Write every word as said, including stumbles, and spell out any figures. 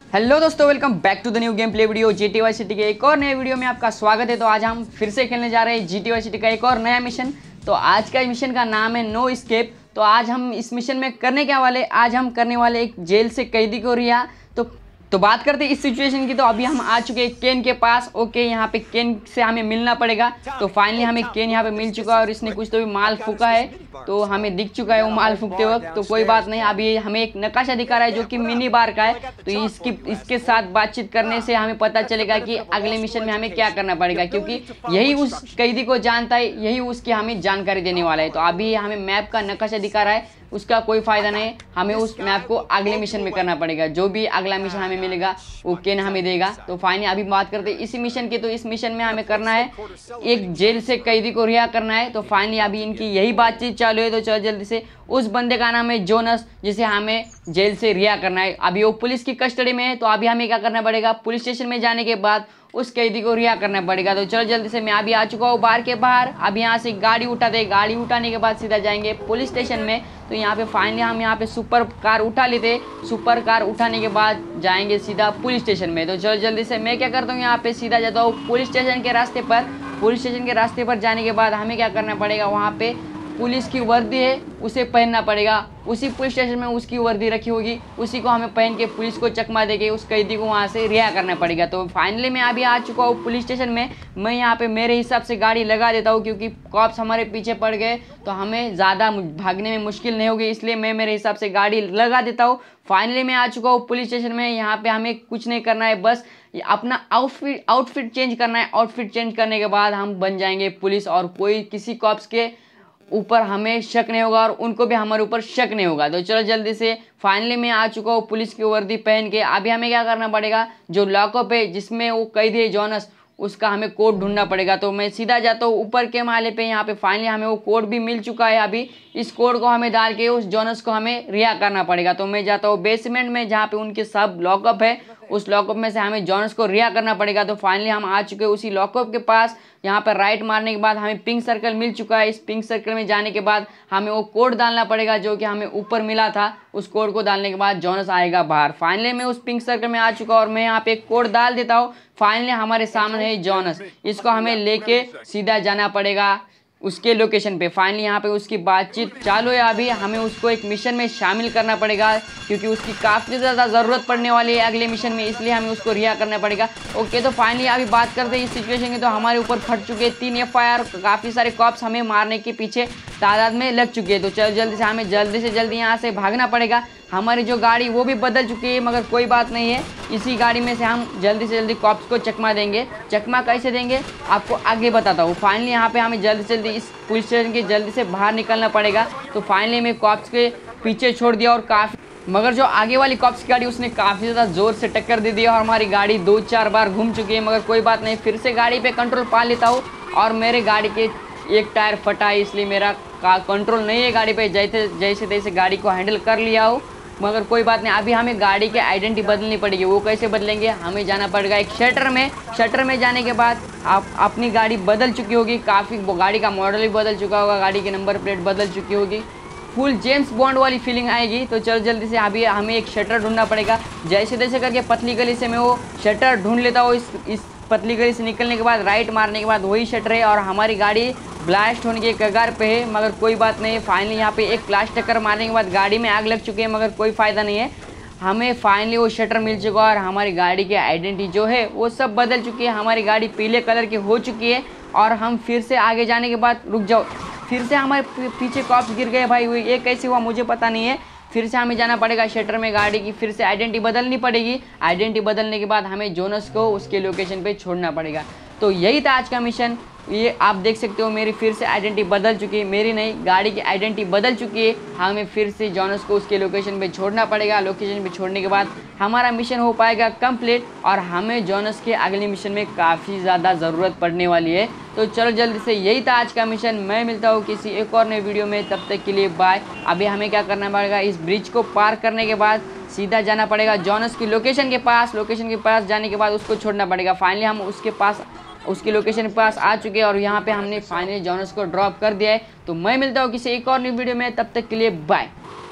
Hello दोस्तों, welcome back to the new game play video GT Y city के एक और नए वीडियो में आपका स्वागत है। तो आज हम फिर से खेलने जा रहे हैं जीटी वाई सिटी का एक और नया मिशन। तो आज का मिशन का नाम है नो एस्केप। तो आज हम इस मिशन में करने क्या वाले, आज हम करने वाले एक जेल से कैदी को रिहा। तो तो बात करते हैं इस सिचुएशन की। तो अभी हम आ चुके हैं केन के पास। ओके, यहाँ पे केन से हमें मिलना पड़ेगा। तो फाइनली हमें केन यहाँ पे मिल चुका है और इसने कुछ तो भी माल फूका है, तो हमें दिख चुका है वो माल फूकते वक्त। तो कोई बात नहीं, अभी हमें एक नक्काशा दिखा रहा है जो कि मिनी बार का है। तो इसकी इसके साथ बातचीत करने से हमें पता चलेगा कि अगले मिशन में हमें क्या करना पड़ेगा, क्योंकि यही उस कैदी को जानता है, यही उसकी हमें जानकारी देने वाला है। तो अभी हमें मैप का नक्काशा दिखा रहा है, उसका कोई फायदा नहीं, हमें उस मैप को अगले मिशन में करना पड़ेगा। जो भी अगला मिशन हमें मिलेगा वो केन हमें देगा। तो फाइनली अभी बात करते हैं इसी मिशन की। तो इस मिशन में हमें करना है एक जेल से कैदी को रिहा करना है। तो फाइनली अभी इनकी यही बातचीत चालू है। तो चलो जल्दी से, उस बंदे का नाम है जोनस, जिसे हमें जेल से रिहा करना है। अभी वो पुलिस की कस्टडी में है। तो अभी हमें क्या करना पड़ेगा, पुलिस स्टेशन में जाने के बाद उस कैदी को रिहा करना पड़ेगा। तो चलो जल्दी से, मैं अभी आ चुका हूँ बार के बाहर। अभी यहाँ से गाड़ी उठाते, गाड़ी उठाने के बाद सीधा जाएंगे पुलिस स्टेशन में। तो यहाँ पे फाइनली हम यहाँ पे सुपर कार उठा लेते। सुपर कार उठाने के बाद जाएंगे सीधा पुलिस स्टेशन में। तो चलो जल्दी से, मैं क्या करता हूँ, यहाँ पे सीधा जाता हूँ पुलिस स्टेशन के रास्ते पर। पुलिस स्टेशन के रास्ते पर जाने के बाद हमें क्या करना पड़ेगा, वहाँ पे पुलिस की वर्दी है उसे पहनना पड़ेगा। उसी पुलिस स्टेशन में उसकी वर्दी रखी होगी, उसी को हमें पहन के पुलिस को चकमा देके उस कैदी को वहाँ से रिहा करना पड़ेगा। तो फाइनली मैं अभी आ चुका हूँ पुलिस स्टेशन में। मैं यहाँ पे मेरे हिसाब से गाड़ी लगा देता हूँ, क्योंकि कॉप्स हमारे पीछे पड़ गए तो हमें ज़्यादा भागने में मुश्किल नहीं होगी, इसलिए मैं मेरे हिसाब से गाड़ी लगा देता हूँ। फाइनली मैं आ चुका हूँ पुलिस स्टेशन में। यहाँ पे हमें कुछ नहीं करना है, बस अपना आउटफिट आउटफिट चेंज करना है। आउटफिट चेंज करने के बाद हम बन जाएंगे पुलिस, और कोई किसी कॉप्स के ऊपर हमें शक नहीं होगा और उनको भी हमारे ऊपर शक नहीं होगा। तो चलो जल्दी से, फाइनली मैं आ चुका हूँ पुलिस की वर्दी पहन के। अभी हमें क्या करना पड़ेगा, जो लॉकअप है जिसमें वो कैदी है जोनस, उसका हमें कोड ढूंढना पड़ेगा। तो मैं सीधा जाता हूँ ऊपर के माले पे। यहाँ पे फाइनली हमें वो कोड भी मिल चुका है। अभी इस कोड को हमें डाल के उस जोनस को हमें रिहा करना पड़ेगा। तो मैं जाता हूँ बेसमेंट में, जहाँ पे उनके सब लॉकअप है। उस लॉकअप में से हमें जोनस को रिहा करना पड़ेगा। तो फाइनली हम आ चुके हैं उसी लॉकअप के पास। यहाँ पर राइट मारने के बाद हमें पिंक सर्कल मिल चुका है। इस पिंक सर्कल में जाने के बाद हमें वो कोड डालना पड़ेगा जो कि हमें ऊपर मिला था। उस कोड को डालने के बाद जोनस आएगा बाहर। फाइनली मैं उस पिंक सर्कल में आ चुका और मैं यहाँ पे एक कोड डाल देता हूँ। फाइनली हमारे सामने है जोनस, इसको हमें लेके सीधा जाना पड़ेगा उसके लोकेशन पे। फाइनली यहाँ पे उसकी बातचीत चालू है। अभी हमें उसको एक मिशन में शामिल करना पड़ेगा, क्योंकि उसकी काफ़ी ज़्यादा ज़रूरत पड़ने वाली है अगले मिशन में, इसलिए हमें उसको रिहा करना पड़ेगा। ओके, तो फाइनली अभी बात करते हैं इस सिचुएशन की। तो हमारे ऊपर फट चुके हैं तीन एफ आई आर, काफ़ी सारे कॉप्स हमें मारने के पीछे तादाद में लग चुके हैं। तो चल जल्दी से, हमें जल्दी से जल्दी यहाँ से भागना पड़ेगा। हमारी जो गाड़ी वो भी बदल चुकी है, मगर कोई बात नहीं है, इसी गाड़ी में से हम जल्दी से जल्दी कॉप्स को चकमा देंगे। चकमा कैसे देंगे आपको आगे बताता हूँ। फाइनली यहाँ पे हमें जल्दी से जल्दी इस पुलिस स्टेशन के जल्दी से बाहर निकलना पड़ेगा। तो फाइनली मैं कॉप्स के पीछे छोड़ दिया, और काफ़ी मगर जो आगे वाली कॉप्स की गाड़ी उसने काफ़ी ज़्यादा ज़ोर से टक्कर दे दी और हमारी गाड़ी दो चार बार घूम चुकी है। मगर कोई बात नहीं, फिर से गाड़ी पे कंट्रोल पा लेता हूँ। और मेरे गाड़ी के एक टायर फटा है, इसलिए मेरा का कंट्रोल नहीं है गाड़ी पे। जैसे जैसे तैसे गाड़ी को हैंडल कर लिया हो, मगर कोई बात नहीं। अभी हमें गाड़ी की आइडेंटिटी बदलनी पड़ेगी। वो कैसे बदलेंगे, हमें जाना पड़ेगा एक शटर में। शटर में जाने के बाद आप अपनी गाड़ी बदल चुकी होगी, काफ़ी गाड़ी का मॉडल भी बदल चुका होगा, गाड़ी की नंबर प्लेट बदल चुकी होगी, फुल जेम्स बॉन्ड वाली फीलिंग आएगी। तो चलो जल्दी से, अभी हमें एक शटर ढूंढना पड़ेगा। जैसे तैसे करके पतली गली से मैं वो शटर ढूंढ लेता हूँ। इस इस पतली गली से निकलने के बाद राइट मारने के बाद वही शटर है, और हमारी गाड़ी ब्लास्ट होने के कगार पे है, मगर कोई बात नहीं। फाइनली यहाँ पे एक क्लास टक्कर मारने के बाद गाड़ी में आग लग चुकी है, मगर कोई फ़ायदा नहीं है, हमें फाइनली वो शटर मिल चुका है और हमारी गाड़ी की आइडेंटिटी जो है वो सब बदल चुकी है। हमारी गाड़ी पीले कलर की हो चुकी है, और हम फिर से आगे जाने के बाद, रुक जाओ, फिर से हमारे पीछे कॉप्स गिर गए भाई। ये कैसे हुआ मुझे पता नहीं है। फिर से हमें जाना पड़ेगा शटर में, गाड़ी की फिर से आइडेंटिटी बदलनी पड़ेगी। आइडेंटिटी बदलने के बाद हमें जोनस को उसके लोकेशन पे छोड़ना पड़ेगा। तो यही था आज का मिशन। ये आप देख सकते हो, मेरी फिर से आइडेंटिटी बदल चुकी है, मेरी नहीं, गाड़ी की आइडेंटिटी बदल चुकी है। हमें फिर से जोनस को उसके लोकेशन पे छोड़ना पड़ेगा। लोकेशन पे छोड़ने के बाद हमारा मिशन हो पाएगा कंप्लीट, और हमें जोनस के अगले मिशन में काफ़ी ज़्यादा ज़रूरत पड़ने वाली है। तो चलो जल्दी से, यही था आज का मिशन। मैं मिलता हूँ किसी एक और नए वीडियो में, तब तक के लिए बाय। अभी हमें क्या करना पड़ेगा, इस ब्रिज को पार करने के बाद सीधा जाना पड़ेगा जोनस की लोकेशन के पास। लोकेशन के पास जाने के बाद उसको छोड़ना पड़ेगा। फाइनली हम उसके पास उसकी लोकेशन के पास आ चुके हैं, और यहाँ पे हमने फाइनली जोनस को ड्रॉप कर दिया है। तो मैं मिलता हूँ किसी एक और नई वीडियो में, तब तक के लिए बाय।